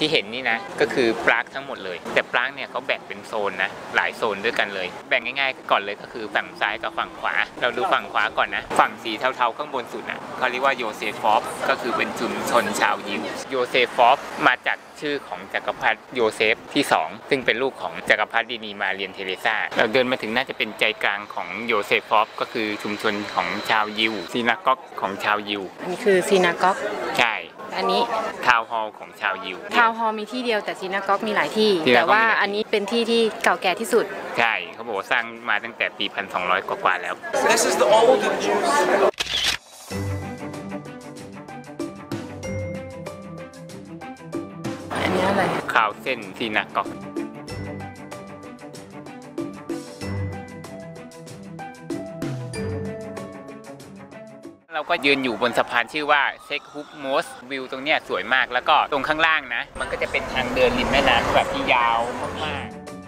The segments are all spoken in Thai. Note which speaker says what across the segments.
Speaker 1: ที่เห็นนี่นะก็คือปรากทั้งหมดเลยแต่ปรากเนี่ยเขาแบ่งเป็นโซนนะหลายโซนด้วยกันเลยแบ่งง่ายๆก่อนเลยก็คือฝั่งซ้ายกับฝั่งขวาเราดูฝั่งขวาก่อนนะฝั่งสีเทาๆข้างบนสุดนะเขาเรียกว่าโยเซฟอฟก็คือเป็นชุมชนชาวยิวโยเซฟอฟมาจากชื่อของจักรพรรดิโยเซฟที่2ซึ่งเป็นลูกของจักรพรรดินีมาเรียนเทเรซาเราเดินมาถึงน่าจะเป็นใจกลางของโยเซฟอฟก็คือชุมชนของชาวยิวซีนาก๊อกของชาวยิว
Speaker 2: อันนี้คือซีนาก๊อก
Speaker 1: ใช่
Speaker 2: อันนี้
Speaker 1: ทาวน์ฮอลล์ของชาวยิว
Speaker 2: ทาวน์ฮอลล์มีที่เดียวแต่ซีนาก๊อกมีหลายที่แต่ว่าอันนี้เป็นที่ที่เก่าแก่ที่สุด
Speaker 1: ใช่เขาบอกว่าสร้างมาตั้งแต่ปี 1,200 กว่าแล้ว
Speaker 3: This is the old Jews
Speaker 2: อันนี้อะไร
Speaker 1: คาวเส้นซีนาก๊อกเราก็ยืนอยู่บนสะพานชื่อว่าเซ็กฮุกโมสวิวตรงเนี้ยสวยมากแล้วก็ตรงข้างล่างนะมันก็จะเป็นทางเดินริมแม่น้ำแบบที่ยาวมาก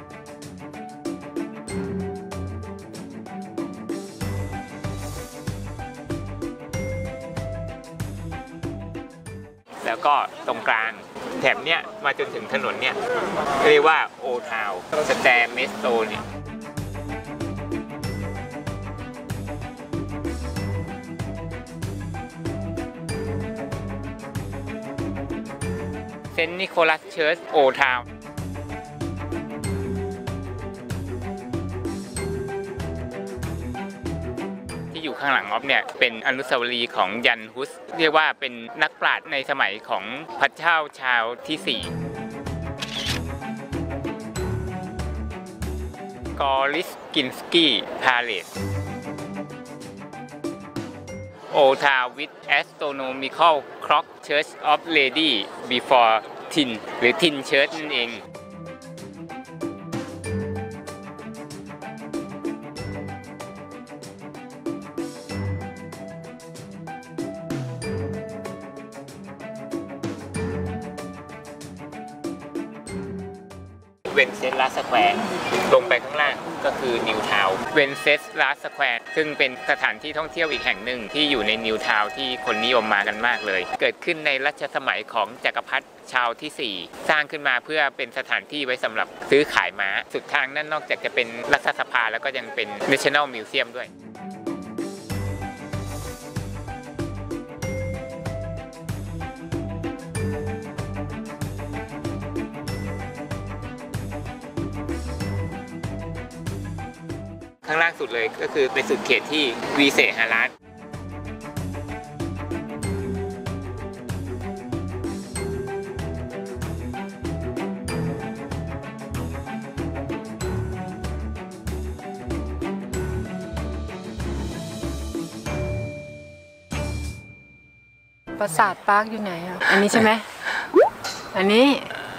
Speaker 1: ๆแล้วก็ตรงกลางแถบเนี้ยมาจนถึงถนนเนี่ยเรียกว่าโอทาวสแตร์เมสโตเนี่ยเซนต์นิโคลัสเชิร์ชโอทาวที่อยู่ข้างหลังออฟเนี่ยเป็นอนุสาวรีย์ของยันฮุสเรียกว่าเป็นนักปราชญ์ในสมัยของพระเจ้าชาวที่4กอริสกินสกี้พาเลสโอทาววิดแอสโตรโนมิคอลคล็อกเชิร์ชออฟเลดี้บีฟอร์ทินหรือทินเชิร์ชนั่นเองเวนเซสลาสแควร์ลงไปข้างล่างก็คือนิวทาวน์เวนเซสลาสแควร์ซึ่งเป็นสถานที่ท่องเที่ยวอีกแห่งหนึ่งที่อยู่ในนิวทาวน์ที่คนนิยมมากันมากเลยเกิดขึ้นในรัชสมัยของจักรพรรดิชาวที่4สร้างขึ้นมาเพื่อเป็นสถานที่ไว้สำหรับซื้อขายม้าสุดทางนั้นนอกจากจะเป็นรัฐสภาแล้วก็ยังเป็น National Museum ด้วยข้างล่างสุดเลยก็คือเป็นสุดเขตที่วีเซฮารัส
Speaker 2: ปราสาทปาร์คอยู่ไหนอ่ะอันนี้ใช่ไหมอันนี้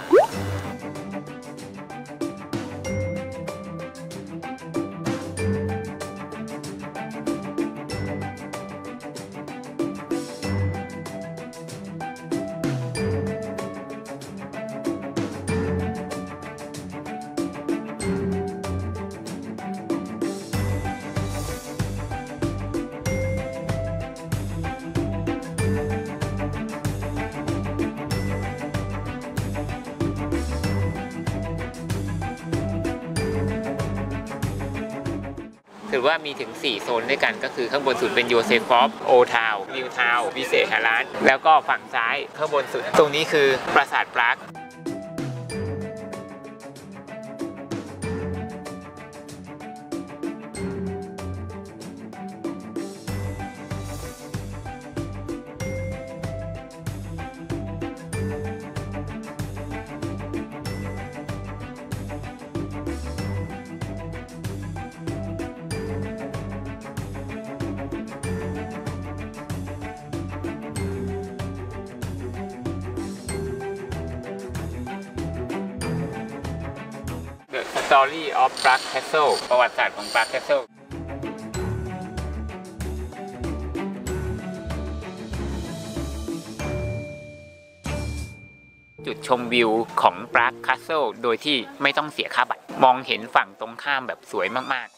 Speaker 1: ถือว่ามีถึง4โซนด้วยกันก็คือข้างบนสุดเป็นโยเซฟอฟโอทาวนิวทาววิเซฮารัสแล้วก็ฝั่งซ้ายข้างบนสุดตรงนี้คือปราสาทปรากStory of Prague Castle ประวัติศาสตร์ของ Prague Castle จุดชมวิวของ Prague Castle โดยที่ไม่ต้องเสียค่าบัตรมองเห็นฝั่งตรงข้ามแบบสวยมากๆ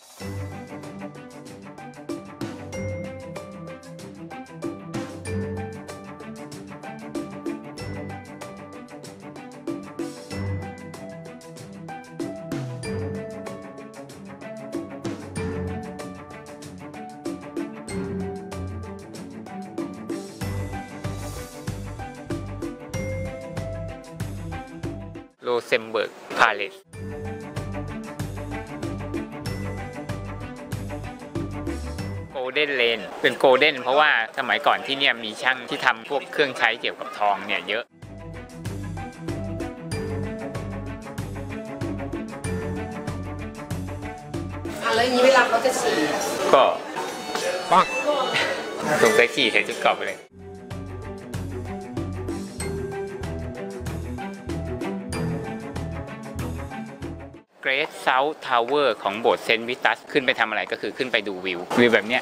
Speaker 1: โรเซมเบิร์กพาเลสโกลเด้นเลนเป็นโกลเด้นเพราะว่าสมัยก่อนที่เนี่ยมีช่างที่ทำพวกเครื่องใช้เกี่ยวกับทองเนี่ยเยอะ
Speaker 2: แล้วอย่างนี้เวลาเขาจะฉี่
Speaker 1: ก็ปังสงสัยขี่ใส่ชุดเกราะไปเลยเกรทเซาท์ทาวเวอร์ของโบสถ์เซนต์วิตัสขึ้นไปทำอะไรก็คือขึ้นไปดูวิวแบบเนี้ย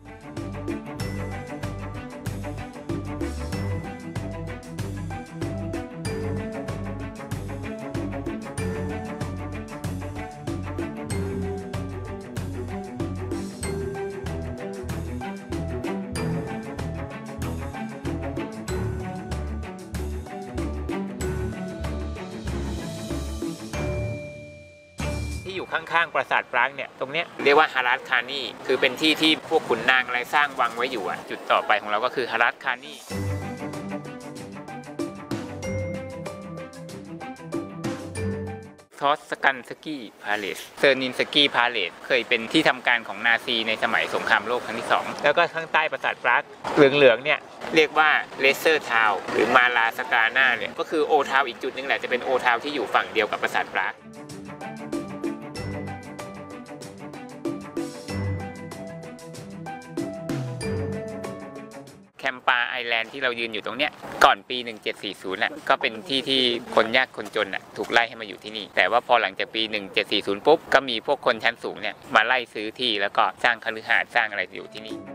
Speaker 1: ที่อยู่ข้างๆปราสาทปรางเนี่ยตรงเนี้ยเรียกว่าฮารัสคานีคือเป็นที่ที่พวกขุนนางอะไรสร้างวังไว้อยู่อ่ะจุดต่อไปของเราก็คือฮารัสคานีทอสกันสกี้พาเลสเซอร์นินสกี้พาเลสเคยเป็นที่ทำการของนาซีในสมัยสงครามโลกครั้งที่2แล้วก็ข้างใต้ปราสาทปรากเหลืองๆเนี่ยเรียกว่าเลเซอร์ทาวน์หรือมาลาสกาน่าเนี่ยก็คือโอทาวน์อีกจุดนึงแหละจะเป็นโอทาวน์ที่อยู่ฝั่งเดียวกับปราสาทปรากแคมปาไอแลนด์ที่เรายืนอยู่ตรงเนี้ยก่อนปี 1740น่ะก็เป็นที่ที่คนยากคนจนน่ะถูกไล่ให้มาอยู่ที่นี่แต่ว่าพอหลังจากปี 1740 ปุ๊บก็มีพวกคนชั้นสูงเนี่ยมาไล่ซื้อที่แล้วก็สร้างคฤหาสน์สร้างอะไรอยู่ที่นี่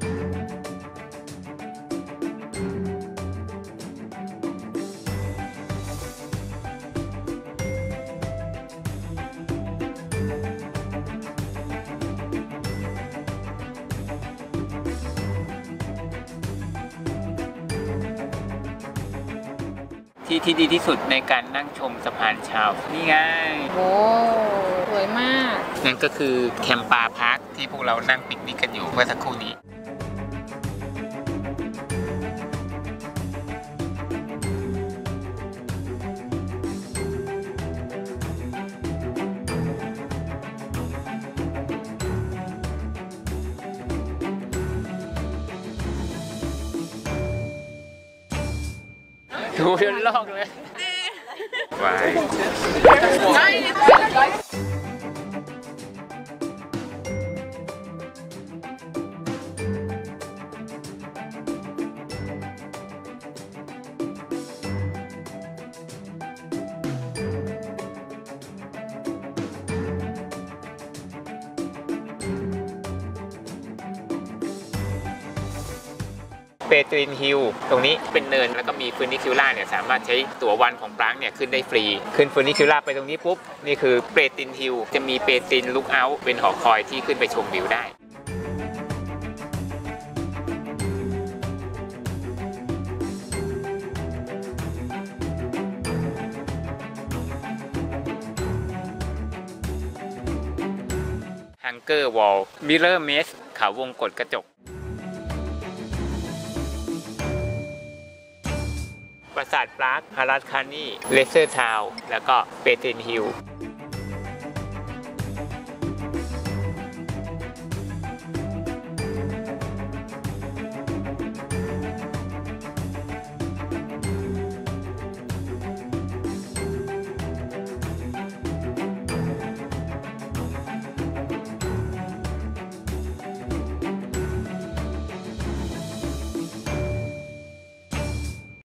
Speaker 1: ที่ดีที่สุดในการนั่งชมสะพานชาวนี่ไง
Speaker 2: โอ้สวยมาก
Speaker 1: นั่นก็คือแคมปาพาร์คที่พวกเรานั่งปิกนิกกันอยู่เมื่อสักครู่นี้ดูเดินลอกเลยว้ายเปตรินฮิลตรงนี้เป็นเนินแล้วก็มีฟูนิคิวล่าเนี่ยสามารถใช้ตั๋ววันของปรางเนี่ยขึ้นได้ฟรีขึ้นฟูนิคิวล่าไปตรงนี้ปุ๊บนี่คือเปตรินฮิลจะมีเปตรินลุกเอาท์เป็นหอคอยที่ขึ้นไปชมวิวได้ฮังเกอร์วอลมิเลอร์เมสเขาวงกตกระจกปราสาทปรากฮารัสคานีเลเซอร์ทาวน์แล้วก็เปตรินฮิล